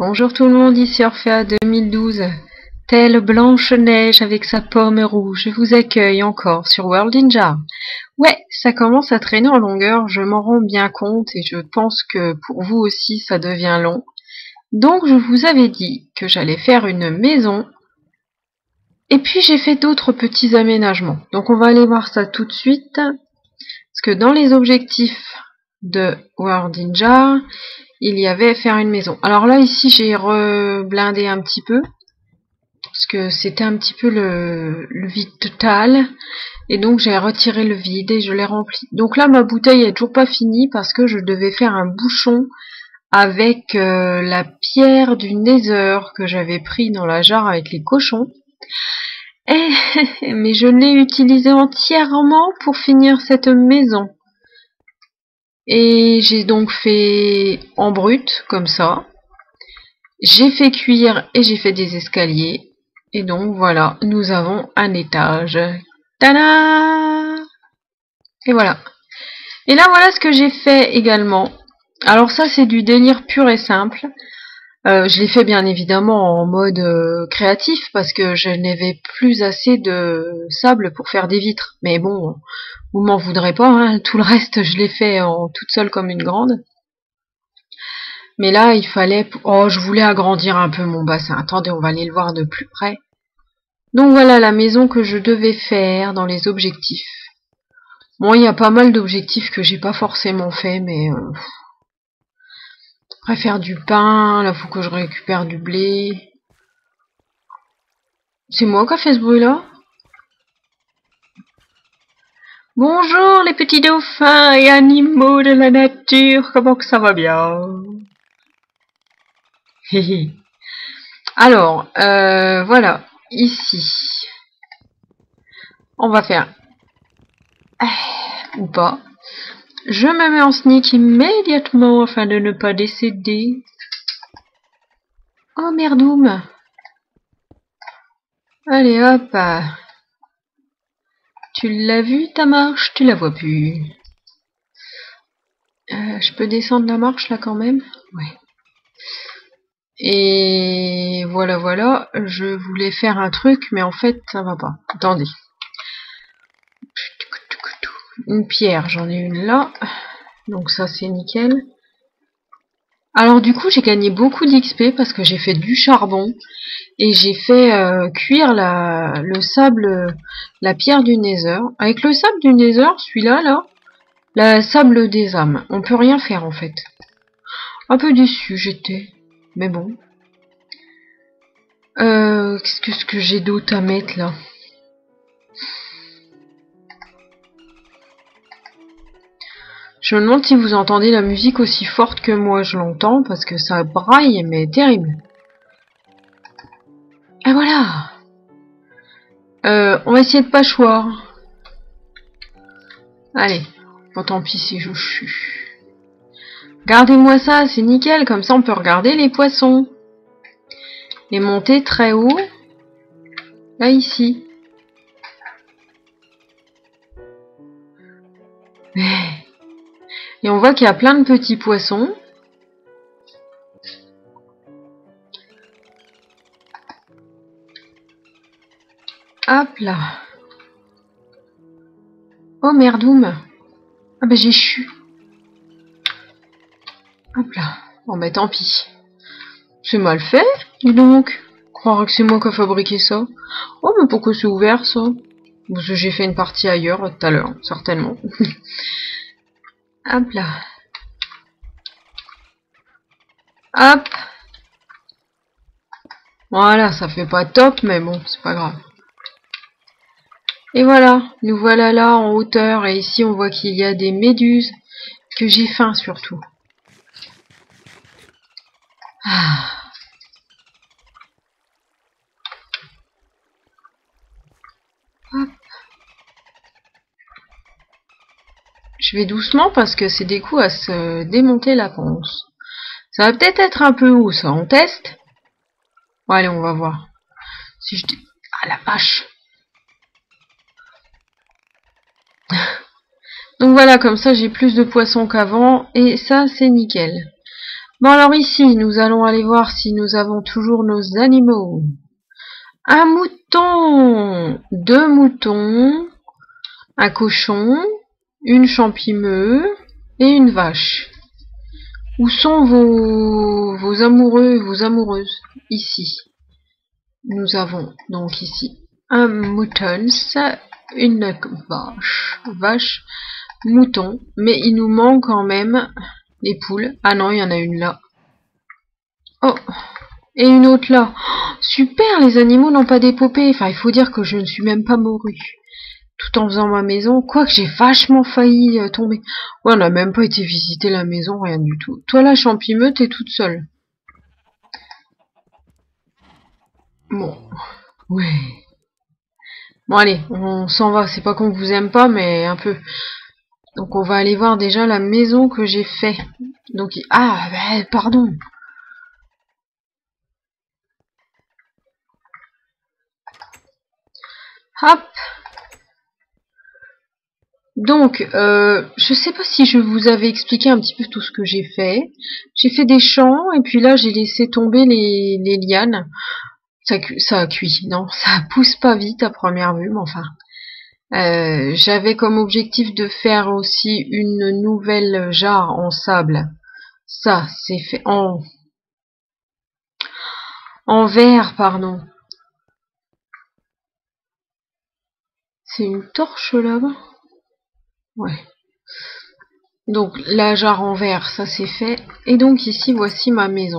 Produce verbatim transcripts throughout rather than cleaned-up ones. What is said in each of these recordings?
Bonjour tout le monde, ici Orphea deux mille douze. Telle Blanche-Neige avec sa pomme rouge, je vous accueille encore sur World Ninja. Ouais, ça commence à traîner en longueur, je m'en rends bien compte et je pense que pour vous aussi ça devient long. Donc je vous avais dit que j'allais faire une maison. Et puis j'ai fait d'autres petits aménagements. Donc on va aller voir ça tout de suite. Parce que dans les objectifs de World Ninja, il y avait faire une maison. Alors là ici j'ai reblindé un petit peu. Parce que c'était un petit peu le, le vide total. Et donc j'ai retiré le vide et je l'ai rempli. Donc là ma bouteille est toujours pas finie parce que je devais faire un bouchon avec euh, la pierre du Nether que j'avais pris dans la jarre avec les cochons. Et, mais je l'ai utilisé entièrement pour finir cette maison. Et j'ai donc fait en brut, comme ça. J'ai fait cuire et j'ai fait des escaliers. Et donc voilà, nous avons un étage. Tada! Et voilà. Et là voilà ce que j'ai fait également. Alors ça c'est du délire pur et simple. Euh, je l'ai fait bien évidemment en mode euh, créatif parce que je n'avais plus assez de sable pour faire des vitres. Mais bon, vous m'en voudrez pas, hein, tout le reste je l'ai fait en toute seule comme une grande. Mais là il fallait... Oh, je voulais agrandir un peu mon bassin. Attendez, on va aller le voir de plus près. Donc voilà la maison que je devais faire dans les objectifs. Bon, il y a pas mal d'objectifs que j'ai pas forcément fait, mais... Euh... Après faire du pain, là faut que je récupère du blé. C'est moi qui a fait ce bruit là? Bonjour les petits dauphins et animaux de la nature, comment que ça va bien? Alors, euh, voilà, ici, on va faire... Ou pas. Je me mets en sneak immédiatement afin de ne pas décéder. Oh merdoum. Allez hop. Tu l'as vu ta marche? Tu la vois plus. Euh, je peux descendre la marche là quand même? Ouais. Et voilà voilà. Je voulais faire un truc mais en fait ça va pas. Attendez. Une pierre, j'en ai une là. Donc ça c'est nickel. Alors du coup j'ai gagné beaucoup d'X P parce que j'ai fait du charbon et j'ai fait euh, cuire la, le sable, la pierre du Nether. Avec le sable du Nether, celui-là là, la sable des âmes, on peut rien faire en fait. Un peu déçu j'étais, mais bon. Euh, qu'est-ce que, ce que j'ai d'autre à mettre là? Je me demande si vous entendez la musique aussi forte que moi je l'entends parce que ça braille mais terrible. Et voilà. Euh, on va essayer de pas choir. Allez, bon tant pis si je chue. Regardez-moi ça, c'est nickel, comme ça on peut regarder les poissons. Les monter très haut. Là ici. Et on voit qu'il y a plein de petits poissons. Hop là. Oh merdoum. Ah bah j'ai chu. Hop là. Bon bah tant pis. C'est mal fait, dis donc. Croire que c'est moi qui a fabriqué ça. Oh mais pourquoi c'est ouvert ça? Parce que j'ai fait une partie ailleurs tout à l'heure, certainement. Hop là. Hop. Voilà, ça fait pas top, mais bon, c'est pas grave. Et voilà, nous voilà là en hauteur, et ici on voit qu'il y a des méduses, que j'ai faim surtout. Ah. Hop. Je vais doucement parce que c'est des coups à se démonter la ponce. Ça va peut-être être un peu haut ça, on teste? Bon, allez, on va voir. Si je... Ah la vache. Donc voilà, comme ça j'ai plus de poissons qu'avant et ça c'est nickel. Bon alors ici, nous allons aller voir si nous avons toujours nos animaux. Un mouton, deux moutons, un cochon, une champimeux et une vache. Où sont vos, vos amoureux et vos amoureuses? Ici. Nous avons donc ici un mouton, une vache, vache, mouton, mais il nous manque quand même les poules. Ah non, il y en a une là. Oh, et une autre là. Oh, super, les animaux n'ont pas d'épopée. Enfin, il faut dire que je ne suis même pas morue. Tout en faisant ma maison. Quoique j'ai vachement failli euh, tomber. Ouais, on n'a même pas été visiter la maison, rien du tout. Toi, la champimeux, t'es toute seule. Bon, ouais. Bon, allez, on s'en va. C'est pas qu'on vous aime pas, mais un peu. Donc, on va aller voir déjà la maison que j'ai fait. Donc, ah, bah, pardon. Hop. Donc, euh, je sais pas si je vous avais expliqué un petit peu tout ce que j'ai fait. J'ai fait des champs, et puis là, j'ai laissé tomber les, les lianes. Ça, ça a cuit, non, ça pousse pas vite à première vue, mais enfin. Euh, j'avais comme objectif de faire aussi une nouvelle jarre en sable. Ça, c'est fait en en verre, pardon. C'est une torche là-bas? Ouais. Donc la jarre en verre, ça c'est fait. Et donc ici, voici ma maison.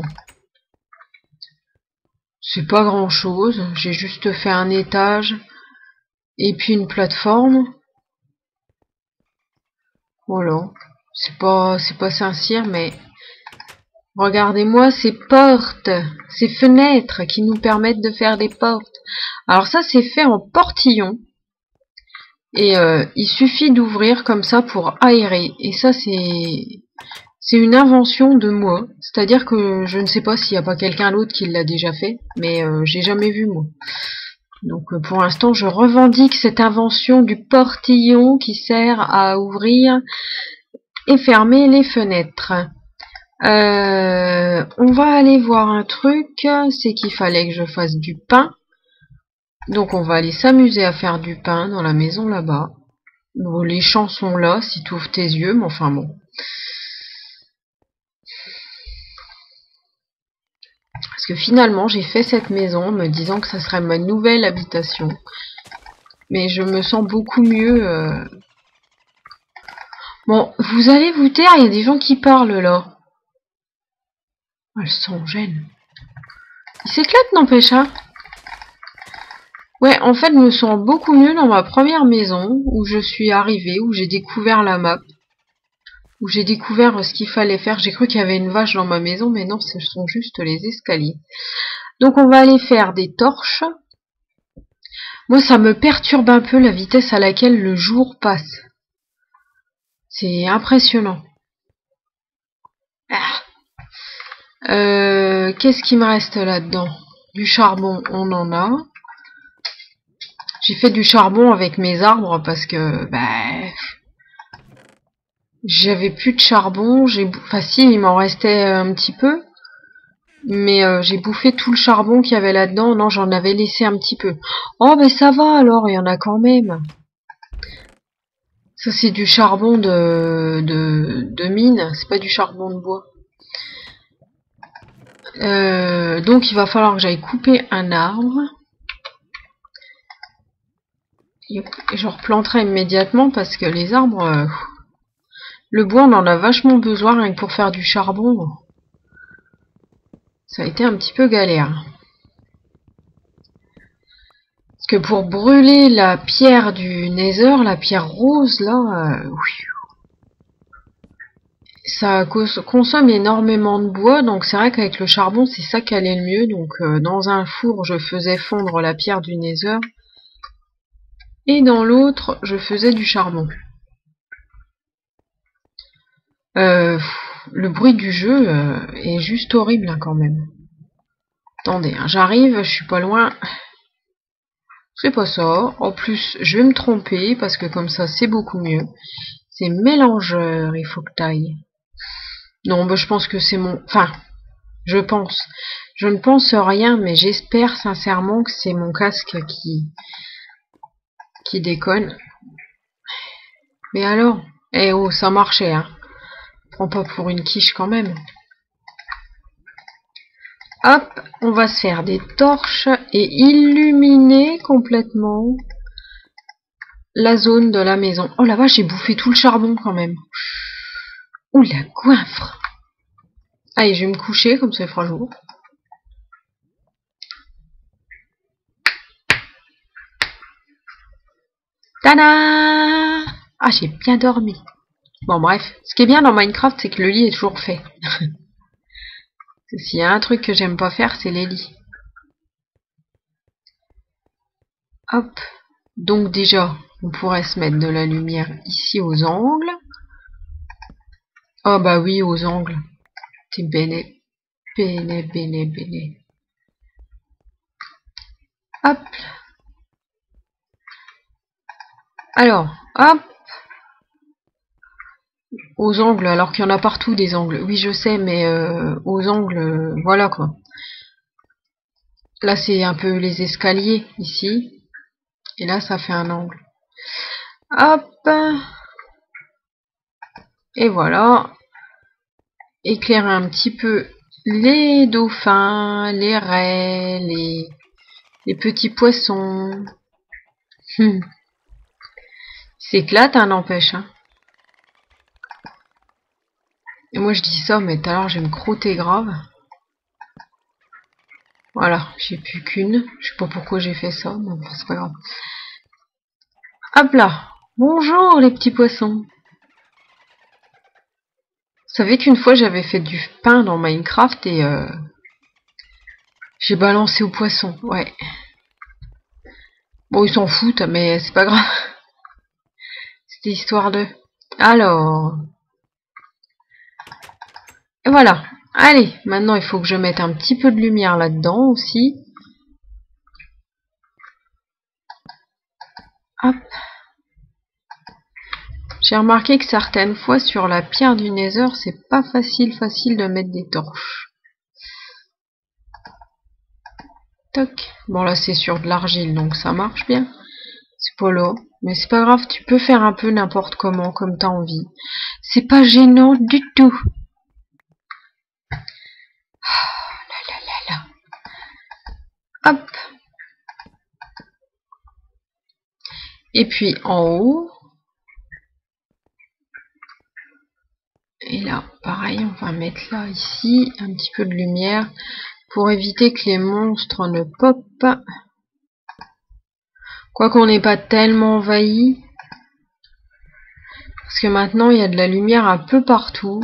C'est pas grand chose, j'ai juste fait un étage et puis une plateforme. Voilà. C'est pas c'est pas Saint-Cyr, mais regardez-moi ces portes, ces fenêtres qui nous permettent de faire des portes. Alors ça, c'est fait en portillon. Et euh, il suffit d'ouvrir comme ça pour aérer. Et ça, c'est c'est une invention de moi. C'est-à-dire que je ne sais pas s'il n'y a pas quelqu'un d'autre qui l'a déjà fait, mais euh, j'ai jamais vu moi. Donc euh, pour l'instant, je revendique cette invention du portillon qui sert à ouvrir et fermer les fenêtres. Euh, on va aller voir un truc, c'est qu'il fallait que je fasse du pain. Donc on va aller s'amuser à faire du pain dans la maison là-bas. Bon, les champs sont là, si tu ouvres tes yeux, mais enfin bon. Parce que finalement, j'ai fait cette maison en me disant que ça serait ma nouvelle habitation. Mais je me sens beaucoup mieux. Euh... Bon, vous allez vous taire, il y a des gens qui parlent là. Elles sont gênes. Ils s'éclatent, n'empêche, hein. Ouais, en fait, je me sens beaucoup mieux dans ma première maison, où je suis arrivée, où j'ai découvert la map, où j'ai découvert ce qu'il fallait faire. J'ai cru qu'il y avait une vache dans ma maison, mais non, ce sont juste les escaliers. Donc on va aller faire des torches. Moi, ça me perturbe un peu la vitesse à laquelle le jour passe. C'est impressionnant. Ah. Euh, qu'est-ce qui me reste là-dedans? Du charbon, on en a. J'ai fait du charbon avec mes arbres parce que bah, j'avais plus de charbon. J'ai, enfin si, il m'en restait un petit peu, mais euh, j'ai bouffé tout le charbon qu'il y avait là-dedans. Non, j'en avais laissé un petit peu. Oh, mais ça va alors, il y en a quand même. Ça c'est du charbon de de, de mine, c'est pas du charbon de bois. Euh, donc il va falloir que j'aille couper un arbre. Et je replanterai immédiatement parce que les arbres, euh, le bois on en a vachement besoin rien que pour faire du charbon. Ça a été un petit peu galère. Parce que pour brûler la pierre du Nether, la pierre rose là, euh, ça consomme énormément de bois, donc c'est vrai qu'avec le charbon c'est ça qui allait le mieux. Donc euh, dans un four je faisais fondre la pierre du Nether et dans l'autre je faisais du charbon. Euh, le bruit du jeu euh, est juste horrible hein, quand même. Attendez, hein, j'arrive, je suis pas loin. C'est pas ça. En plus, je vais me tromper parce que comme ça c'est beaucoup mieux. C'est mélangeur, il faut que t'ailles. Non, bah, je pense que c'est mon... Enfin, je pense. Je ne pense rien, mais j'espère sincèrement que c'est mon casque qui... qui déconne. Mais alors? Eh oh, ça marchait, hein. Prends pas pour une quiche quand même. Hop, on va se faire des torches et illuminer complètement la zone de la maison. Oh la vache, j'ai bouffé tout le charbon quand même. Ouh la goinfre. Allez, je vais me coucher, comme ça il fera jour. Tada! Ah, j'ai bien dormi. Bon, bref. Ce qui est bien dans Minecraft, c'est que le lit est toujours fait. S'il y a un truc que j'aime pas faire, c'est les lits. Hop. Donc déjà, on pourrait se mettre de la lumière ici aux angles. Oh bah oui, aux angles. C'est bene, bene, bene, bene. Hop. Alors, hop. Aux angles, alors qu'il y en a partout des angles. Oui, je sais, mais euh, aux angles, euh, voilà quoi. Là, c'est un peu les escaliers, ici. Et là, ça fait un angle. Hop. Et voilà. Éclairer un petit peu les dauphins, les raies, les, les petits poissons. Hum. S'éclate, hein, n'empêche. Hein. Et moi, je dis ça, mais tout à l'heure, je vais me croûter grave. Voilà, j'ai plus qu'une. Je sais pas pourquoi j'ai fait ça, mais bon, c'est pas grave. Hop là. Bonjour, les petits poissons. Vous savez qu'une fois, j'avais fait du pain dans Minecraft et euh, j'ai balancé aux poissons, ouais. Bon, ils s'en foutent, mais c'est pas grave. C'était histoire de... Alors... Et voilà. Allez, maintenant, il faut que je mette un petit peu de lumière là-dedans aussi. Hop. J'ai remarqué que certaines fois, sur la pierre du Nether, c'est pas facile, facile de mettre des torches. Toc. Bon, là, c'est sur de l'argile, donc ça marche bien. C'est pas là. Mais c'est pas grave, tu peux faire un peu n'importe comment, comme t'as envie. C'est pas gênant du tout. Oh là là là là. Hop. Et puis en haut. Et là, pareil, on va mettre là, ici, un petit peu de lumière pour éviter que les monstres ne popent. Quoi qu'on n'ait pas tellement envahi. Parce que maintenant, il y a de la lumière un peu partout.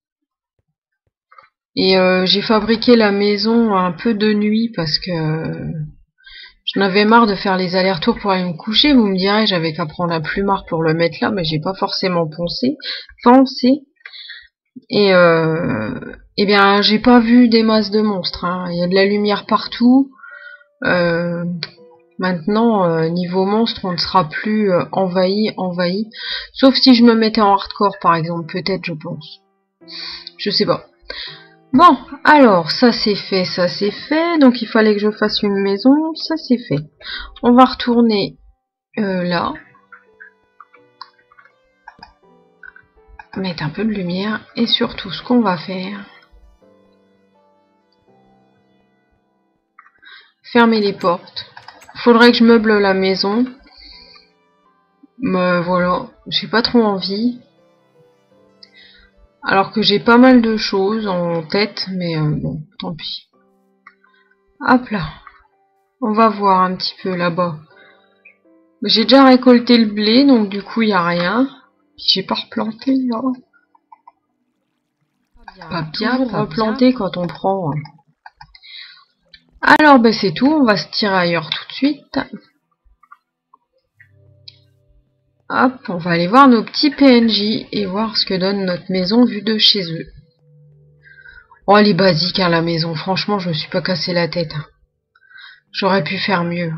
Et euh, j'ai fabriqué la maison un peu de nuit parce que euh, j'en avais marre de faire les allers-retours pour aller me coucher. Vous me direz, j'avais qu'à prendre un plumard pour le mettre là, mais j'ai pas forcément pensé. Pensé. Et euh, eh bien, j'ai pas vu des masses de monstres. Hein. Il y a de la lumière partout. Euh, maintenant, euh, niveau monstre, on ne sera plus euh, envahi, envahi. Sauf si je me mettais en hardcore, par exemple. Peut-être, je pense. Je sais pas. Bon, alors, ça c'est fait, ça c'est fait. Donc, il fallait que je fasse une maison. Ça c'est fait. On va retourner euh, là. Mettre un peu de lumière. Et surtout, ce qu'on va faire... Fermer les portes. Faudrait que je meuble la maison. Mais voilà, j'ai pas trop envie. Alors que j'ai pas mal de choses en tête, mais euh, bon, tant pis. Hop là. On va voir un petit peu là-bas. J'ai déjà récolté le blé, donc du coup, il n'y a rien. J'ai pas replanté, là. Pas bien pour replanter quand on prend. Alors, ben c'est tout. On va se tirer ailleurs tout de suite. Hop, on va aller voir nos petits P N J et voir ce que donne notre maison vue de chez eux. Oh, elle est basique, hein, la maison. Franchement, je me suis pas cassé la tête. Hein. J'aurais pu faire mieux.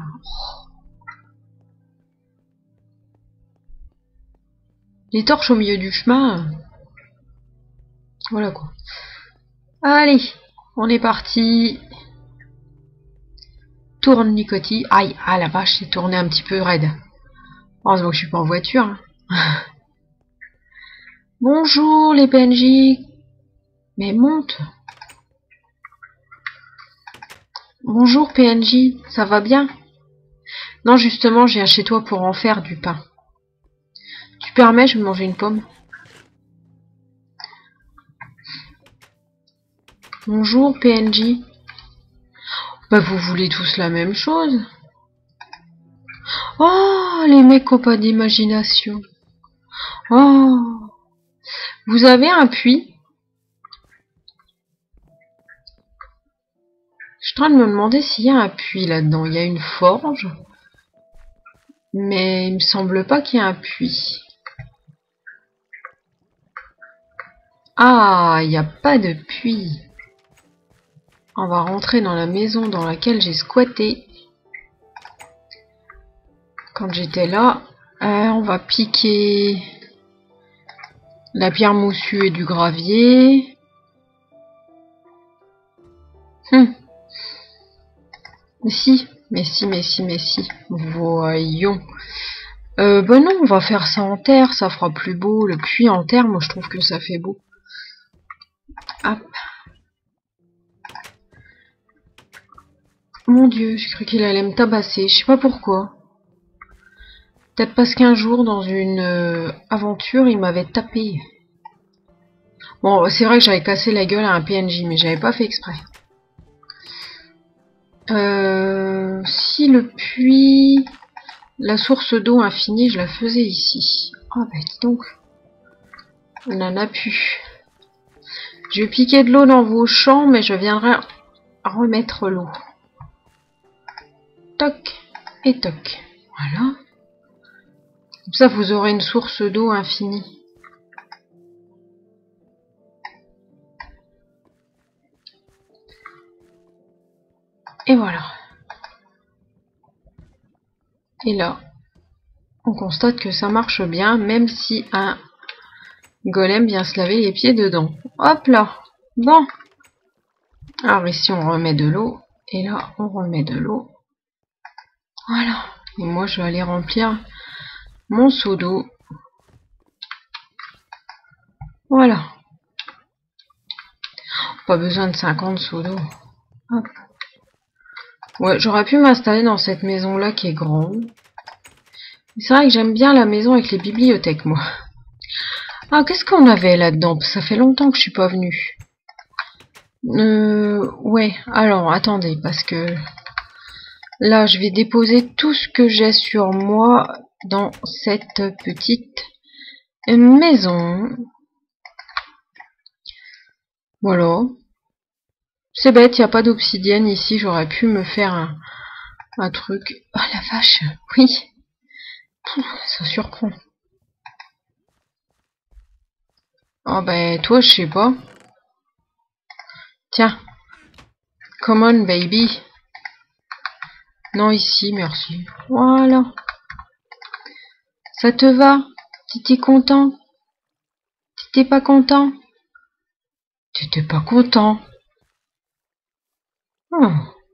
Les torches au milieu du chemin. Voilà quoi. Allez, on est parti. Tourne Nicotis. Aïe, ah la vache, c'est tourné un petit peu raide. Heureusement que je suis pas en voiture. Hein. Bonjour les P N J. Mais monte. Bonjour P N J, ça va bien? Non, justement, je viens chez toi pour en faire du pain. Tu permets, je vais manger une pomme. Bonjour P N J. Bah vous voulez tous la même chose. Oh, les mecs ont pas d'imagination. Oh, vous avez un puits? Je suis en train de me demander s'il y a un puits là-dedans. Il y a une forge. Mais il me semble pas qu'il y ait un puits. Ah, il n'y a pas de puits. On va rentrer dans la maison dans laquelle j'ai squatté. Quand j'étais là, euh, on va piquer la pierre moussue et du gravier. Hum. Mais si, mais si, mais si, mais si. Voyons. Euh, ben non, on va faire ça en terre, ça fera plus beau. Le puits en terre, moi je trouve que ça fait beau. Hop. Mon Dieu, j'ai cru qu'il allait me tabasser, je sais pas pourquoi. Peut-être parce qu'un jour, dans une euh, aventure, il m'avait tapé. Bon, c'est vrai que j'avais cassé la gueule à un P N J, mais j'avais pas fait exprès. Euh, si le puits... La source d'eau infinie, je la faisais ici. Ah oh, bah dis donc. On en a plus. Je vais piquer de l'eau dans vos champs, mais je viendrai remettre l'eau. Toc et toc. Voilà. Comme ça, vous aurez une source d'eau infinie. Et voilà. Et là, on constate que ça marche bien, même si un golem vient se laver les pieds dedans. Hop là. Bon. Alors ici, on remet de l'eau. Et là, on remet de l'eau. Voilà. Et moi, je vais aller remplir mon seau d'eau. Voilà. Pas besoin de cinquante seaux d'eau. Hop. Ouais, j'aurais pu m'installer dans cette maison-là qui est grande. C'est vrai que j'aime bien la maison avec les bibliothèques, moi. Ah, qu'est-ce qu'on avait là-dedans? Ça fait longtemps que je suis pas venue. Euh, ouais, alors, attendez, parce que... Là, je vais déposer tout ce que j'ai sur moi dans cette petite maison. Voilà. C'est bête, il n'y a pas d'obsidienne ici. J'aurais pu me faire un, un truc. Oh la vache, oui. Ça surprend. Oh ben, toi, je sais pas. Tiens. Come on, baby. Non, ici, merci. Voilà. Ça te va? T'étais content? T'étais pas content? T'étais pas content? Oh.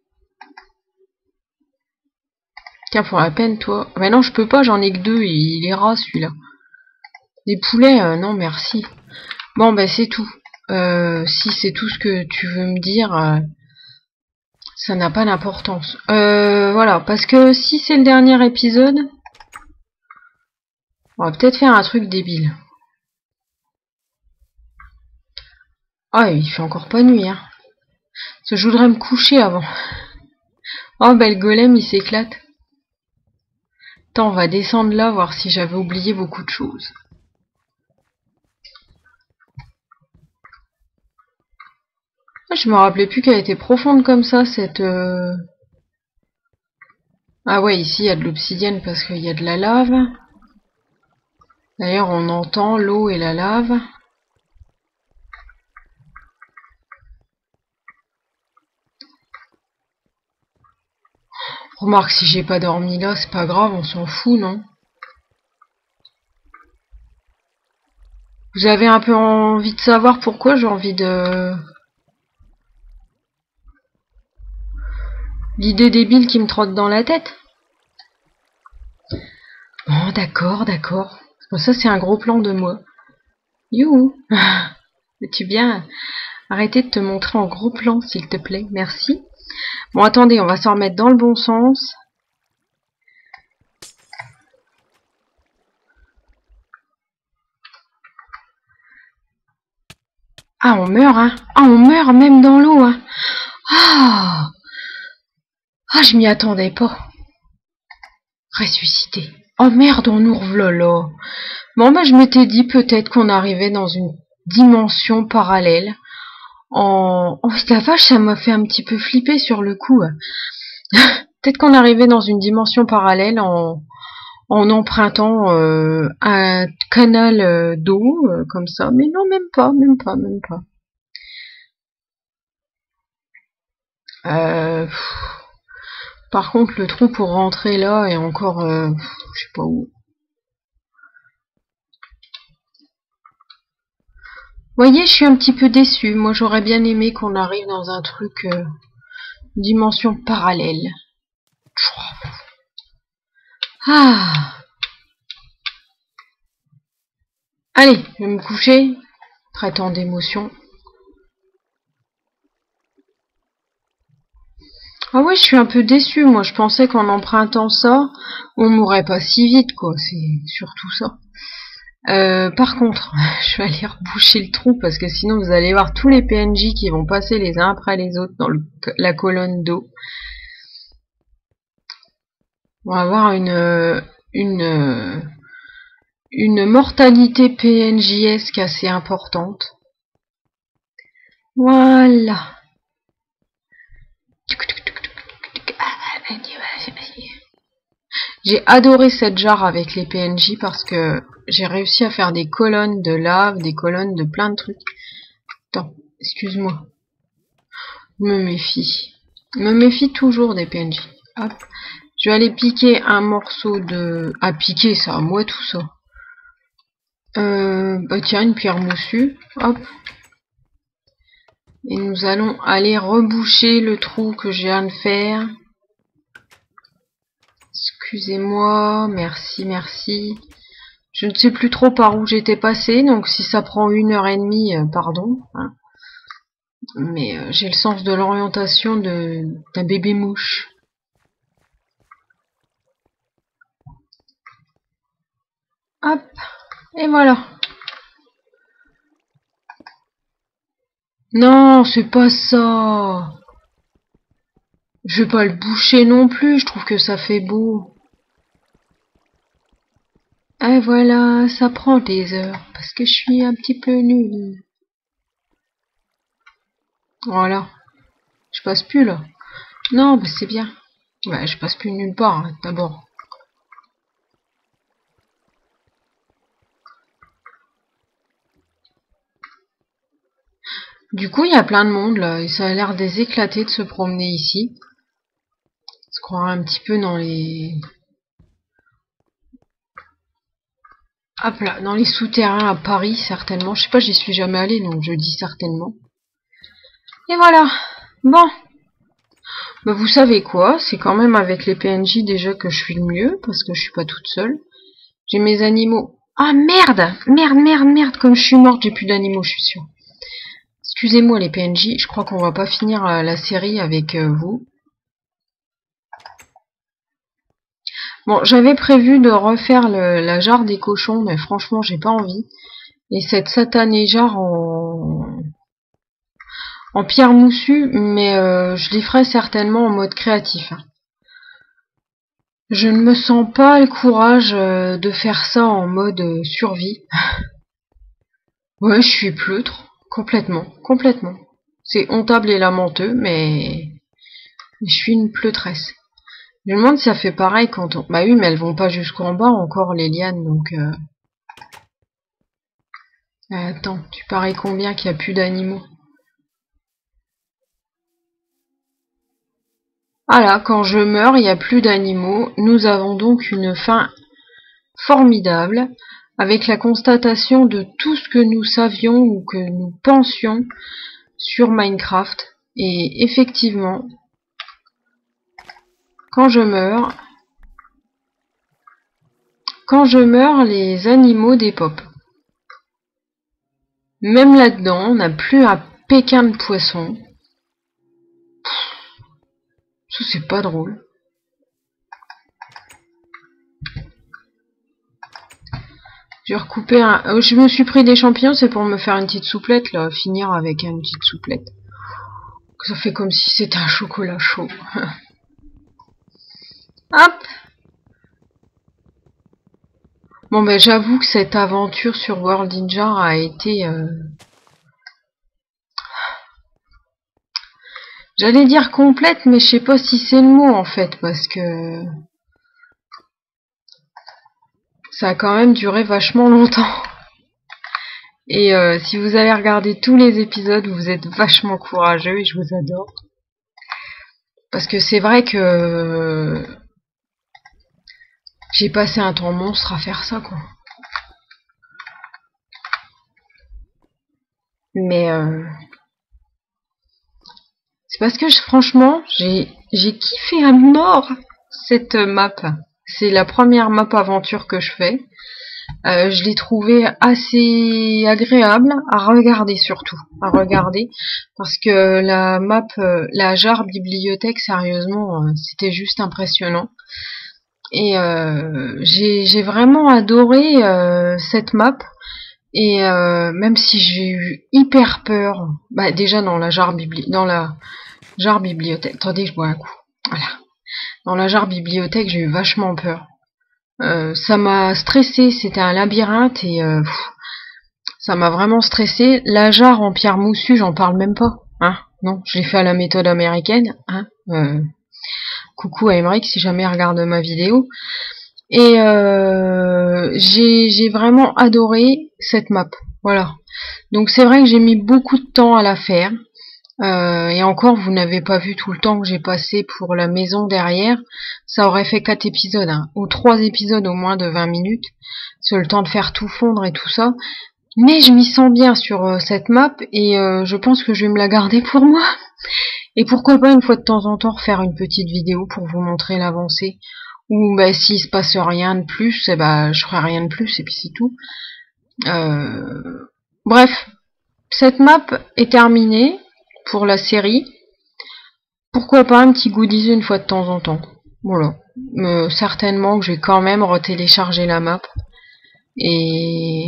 Tiens, pour la peine, toi. Mais non, je peux pas, j'en ai que deux. Il est ras, celui-là. Des poulets, euh, non, merci. Bon, ben, c'est tout. Euh, si c'est tout ce que tu veux me dire, euh, ça n'a pas d'importance. Euh, voilà, parce que si c'est le dernier épisode, on va peut-être faire un truc débile. Ah, il fait encore pas nuit, hein. Parce que je voudrais me coucher avant. Oh, ben, le golem, il s'éclate. Attends, on va descendre là, voir si j'avais oublié beaucoup de choses. Je me rappelais plus qu'elle était profonde comme ça, cette... Euh... Ah ouais, ici, il y a de l'obsidienne parce qu'il y a de la lave. D'ailleurs, on entend l'eau et la lave. Remarque, si j'ai pas dormi là, c'est pas grave, on s'en fout, non? Vous avez un peu envie de savoir pourquoi j'ai envie de... L'idée débile qui me trotte dans la tête. Bon, d'accord, d'accord. Bon, ça, c'est un gros plan de moi. Youhou. Veux-tu bien arrêter de te montrer en gros plan, s'il te plaît? Merci. Bon, attendez, on va s'en remettre dans le bon sens. Ah, on meurt, hein. Ah, on meurt même dans l'eau, hein. Ah, ah, je m'y attendais pas. Ressuscité. Oh merde, on nous revoilà. Bon, bah, je m'étais dit peut-être qu'on arrivait dans une dimension parallèle. En... Oh, la vache, ça m'a fait un petit peu flipper sur le coup. Peut-être qu'on arrivait dans une dimension parallèle en, en empruntant euh, un canal euh, d'eau, euh, comme ça. Mais non, même pas, même pas, même pas. Euh... Par contre, le trou pour rentrer là est encore... Euh... Je sais pas où. Vous voyez, je suis un petit peu déçue. Moi, j'aurais bien aimé qu'on arrive dans un truc... Euh... dimension parallèle. Ah. Allez, je vais me coucher. Traitant d'émotion. Ah ouais, je suis un peu déçue. Moi, je pensais qu'en empruntant ça, on mourrait pas si vite, quoi. C'est surtout ça. Euh, par contre, je vais aller reboucher le trou parce que sinon vous allez voir tous les P N J qui vont passer les uns après les autres dans le, la colonne d'eau. On va avoir une une une mortalité P N J-esque assez importante. Voilà. J'ai adoré cette jarre avec les P N J parce que j'ai réussi à faire des colonnes de lave, des colonnes de plein de trucs. Attends, excuse-moi. Je me méfie. Je me méfie toujours des P N J. Hop. Je vais aller piquer un morceau de... Ah, piquer, ça, à moi tout ça. Euh, bah tiens, une pierre moussue. Hop. Et nous allons aller reboucher le trou que je viens de faire. Excusez-moi, merci, merci. Je ne sais plus trop par où j'étais passé, donc si ça prend une heure et demie, euh, pardon. Hein. Mais euh, j'ai le sens de l'orientation de d'un bébé mouche. Hop, et voilà. Non, c'est pas ça. Je vais pas le boucher non plus, je trouve que ça fait beau. Et voilà, ça prend des heures, parce que je suis un petit peu nulle. Voilà. Je passe plus là. Non, bah c'est bien. Ouais, je passe plus nulle part, hein, d'abord. Du coup, il y a plein de monde là, et ça a l'air des éclatés de se promener ici. Se croirait un petit peu dans les... Hop là, dans les souterrains à Paris, certainement. Je sais pas, j'y suis jamais allée, donc je dis certainement. Et voilà. Bon. Bah vous savez quoi, c'est quand même avec les P N J déjà que je suis le mieux, parce que je suis pas toute seule. J'ai mes animaux. Ah merde, merde, merde, merde, comme je suis morte, j'ai plus d'animaux, je suis sûre. Excusez-moi les P N J, je crois qu'on va pas finir la série avec euh, vous. Bon, j'avais prévu de refaire le, la jarre des cochons, mais franchement, j'ai pas envie. Et cette satanée jarre en, en pierre moussue, mais euh, je les ferai certainement en mode créatif. Je ne me sens pas le courage euh, de faire ça en mode euh, survie. Ouais, je suis pleutre. Complètement, complètement. C'est hontable et lamenteux, mais je suis une pleutresse. Je me demande si ça fait pareil quand on... Bah oui, mais elles vont pas jusqu'en bas encore, les lianes, donc... Euh... Attends, tu paries combien qu'il n'y a plus d'animaux? Voilà, quand je meurs, il n'y a plus d'animaux. Nous avons donc une fin formidable. avec la constatation de tout ce que nous savions ou que nous pensions sur Minecraft. Et effectivement, quand je meurs, quand je meurs, les animaux dépopent. Même là-dedans, on n'a plus un pékin de poisson. Ça, c'est pas drôle. J'ai recoupé un... Je me suis pris des champignons, c'est pour me faire une petite souplette, là. Finir avec une petite souplette. Ça fait comme si c'était un chocolat chaud. Hop! Bon, ben, j'avoue que cette aventure sur World Jar a été... Euh... J'allais dire complète, mais je sais pas si c'est le mot, en fait, parce que... Ça a quand même duré vachement longtemps. Et euh, si vous avez regardé tous les épisodes, vous êtes vachement courageux et je vous adore. Parce que c'est vrai que... J'ai passé un temps monstre à faire ça, quoi. Mais... Euh... C'est parce que, je, franchement, j'ai j'ai kiffé à mort cette map. C'est la première map aventure que je fais. Euh, je l'ai trouvée assez agréable à regarder surtout. À regarder. Parce que la map, euh, la Jar Bibliothèque, sérieusement, euh, c'était juste impressionnant. Et euh, j'ai j'ai vraiment adoré euh, cette map. Et euh, même si j'ai eu hyper peur, bah déjà dans la Jar Bibli dans la Jar Bibliothèque, attendez, je bois un coup. Voilà. Dans la Jar Bibliothèque, j'ai eu vachement peur. Euh, ça m'a stressé, c'était un labyrinthe et euh, pff, ça m'a vraiment stressé. La Jar en pierre moussue, j'en parle même pas. Hein, non, je l'ai fait à la méthode américaine. Hein, euh, coucou à Emmerich si jamais il regarde ma vidéo. Et euh, j'ai j'ai vraiment adoré cette map. Voilà. Donc c'est vrai que j'ai mis beaucoup de temps à la faire. Euh, et encore, vous n'avez pas vu tout le temps que j'ai passé pour la maison derrière. Ça aurait fait quatre épisodes, hein, ou trois épisodes au moins de vingt minutes. C'est le temps de faire tout fondre et tout ça. Mais je m'y sens bien sur euh, cette map et euh, je pense que je vais me la garder pour moi. Et pourquoi pas une fois de temps en temps refaire une petite vidéo pour vous montrer l'avancée. Ou bah, s'il se passe rien de plus, eh bah, je ferai rien de plus et puis c'est tout. Euh... Bref, cette map est terminée pour la série. Pourquoi pas un petit goodies une fois de temps en temps. Voilà. Mais certainement que je vais quand même retélécharger la map. Et...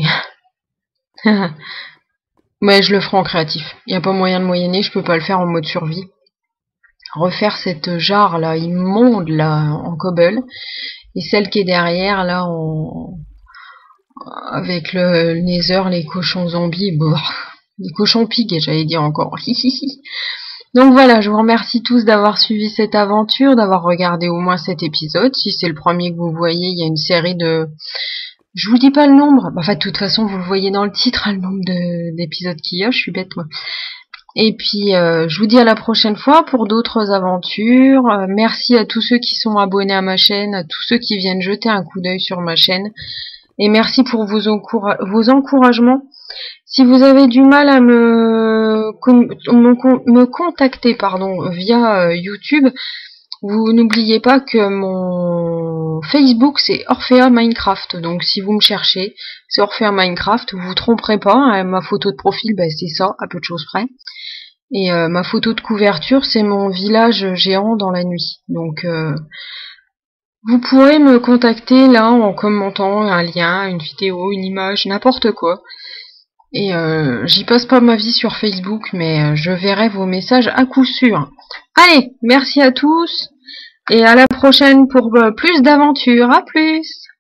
Mais je le ferai en créatif. Il n'y a pas moyen de moyenner, je peux pas le faire en mode survie. Refaire cette jarre là immonde là en cobble. Et celle qui est derrière là en... avec le, le nether, les cochons zombies. Bah, les cochons pigs, j'allais dire encore. Donc voilà, je vous remercie tous d'avoir suivi cette aventure, d'avoir regardé au moins cet épisode. Si c'est le premier que vous voyez, il y a une série de... Je vous dis pas le nombre. Enfin, de toute façon, vous le voyez dans le titre, hein, le nombre d'épisodes qu'il y a. Je suis bête, moi. Et puis, euh, je vous dis à la prochaine fois pour d'autres aventures. Euh, merci à tous ceux qui sont abonnés à ma chaîne, à tous ceux qui viennent jeter un coup d'œil sur ma chaîne. Et merci pour vos, encoura vos encouragements. Si vous avez du mal à me, me, me contacter pardon, via euh, YouTube, vous n'oubliez pas que mon Facebook c'est Orphea Minecraft. Donc si vous me cherchez, c'est Orphea Minecraft, vous vous tromperez pas. Hein, ma photo de profil, ben, c'est ça, à peu de choses près. Et euh, ma photo de couverture, c'est mon village géant dans la nuit. Donc euh, vous pourrez me contacter là en commentant un lien, une vidéo, une image, n'importe quoi. Et euh, j'y passe pas ma vie sur Facebook, mais je verrai vos messages à coup sûr. Allez, merci à tous, et à la prochaine pour plus d'aventures. À plus!